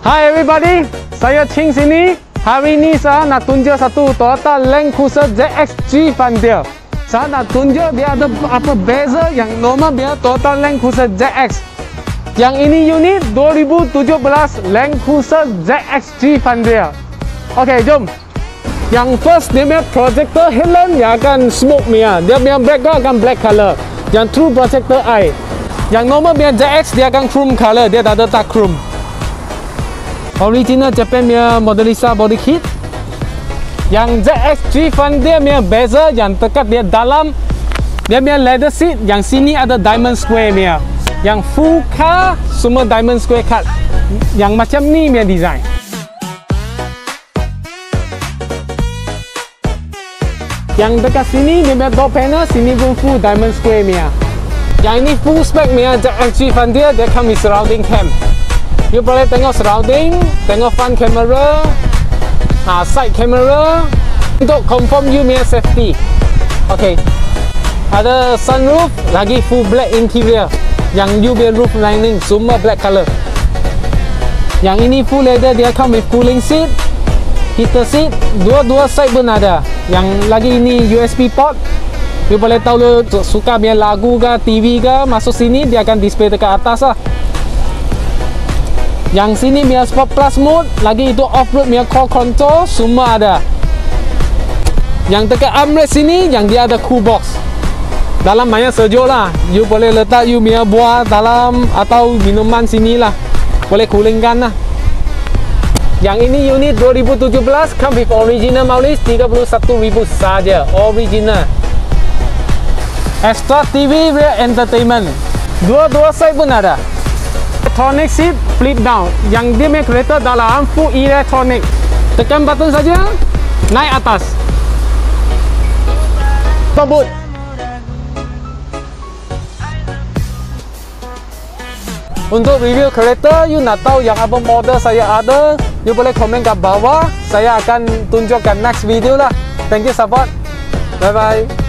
Hi everybody, saya Ching sini. Hari ini saya nak tunjuk satu Toyota Land Cruiser ZX-G Frontier. Saya nak tunjuk dia ada apa beza yang normal dia Toyota Land Cruiser ZX. Yang ini unit 2017 Land Cruiser ZX-G Frontier. Oke, jom. Yang first dia punya projector headlamp yang akan smoke punya. Dia punya background akan black color. Yang true projector eye. Yang normal punya ZX dia akan chrome color, dia tak ada dark chrome. Original Japan punya Modelisa body kit. Yang ZX-G Frontier punya beza yang dekat dia dalam dia punya leather seat, yang sini ada diamond square punya. Yang full car semua diamond square cut. Yang macam ni punya design. Yang dekat sini dia punya door panel, sini pun full diamond square punya. Yang ini full spec punya ZX-G Frontier, dia come with surrounding cam. You boleh tengok surrounding, tengok front camera, side camera untuk confirm you punya safety. Okay, ada sunroof, lagi full black interior. Yang you punya roof lining semua black color. Yang ini full leather, dia come with cooling seat, heater seat, dua side pun ada. Yang lagi ini USB port. You boleh tahu lu suka punya lagu ke, TV ke, masuk sini dia akan display dekat atas lah. Yang sini punya Sport Plus mode, lagi itu off-road punya core control, semua ada. Yang dekat armrest sini, yang dia ada cool box. Dalam banyak sejuk lah, you boleh letak you punya buah dalam atau minuman sini lah. Boleh coolingkan lah. Yang ini unit 2017, come with original mileage 31.000 saja, original. Extra TV, rear entertainment. Dua side pun ada. Electronic seat flip down. Yang dia punya kereta dalam full electronic. Tekan button saja, naik atas. Top boot. Untuk review kereta, you nak tahu yang apa model saya ada, you boleh komen kat bawah. Saya akan tunjukkan next video lah. Thank you support. Bye bye.